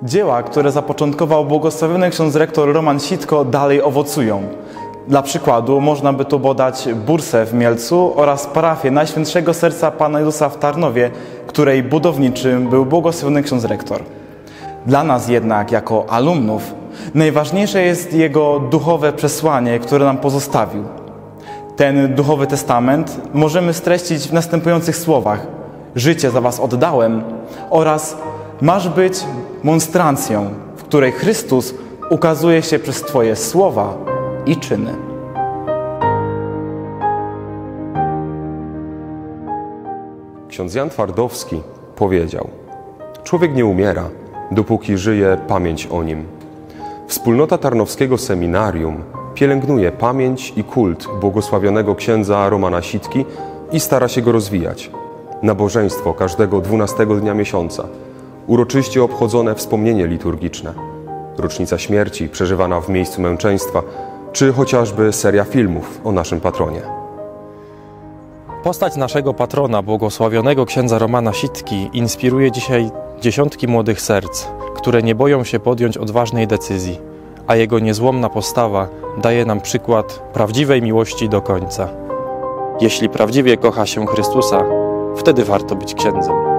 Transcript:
Dzieła, które zapoczątkował błogosławiony ksiądz rektor Roman Sitko, dalej owocują. Dla przykładu można by tu podać bursę w Mielcu oraz parafię Najświętszego Serca Pana Jezusa w Tarnowie, której budowniczym był błogosławiony ksiądz rektor. Dla nas jednak, jako alumnów, najważniejsze jest jego duchowe przesłanie, które nam pozostawił. Ten duchowy testament możemy streścić w następujących słowach: życie za was oddałem oraz masz być monstrancją, w której Chrystus ukazuje się przez twoje słowa i czyny. Ksiądz Jan Twardowski powiedział: człowiek nie umiera, dopóki żyje pamięć o nim. Wspólnota Tarnowskiego Seminarium pielęgnuje pamięć i kult błogosławionego księdza Romana Sitki i stara się go rozwijać. Nabożeństwo każdego 12 dnia miesiąca, uroczyście obchodzone wspomnienie liturgiczne, rocznica śmierci przeżywana w miejscu męczeństwa, czy chociażby seria filmów o naszym patronie. Postać naszego patrona, błogosławionego księdza Romana Sitki, inspiruje dzisiaj dziesiątki młodych serc, które nie boją się podjąć odważnej decyzji, a jego niezłomna postawa daje nam przykład prawdziwej miłości do końca. Jeśli prawdziwie kocha się Chrystusa, wtedy warto być księdzem.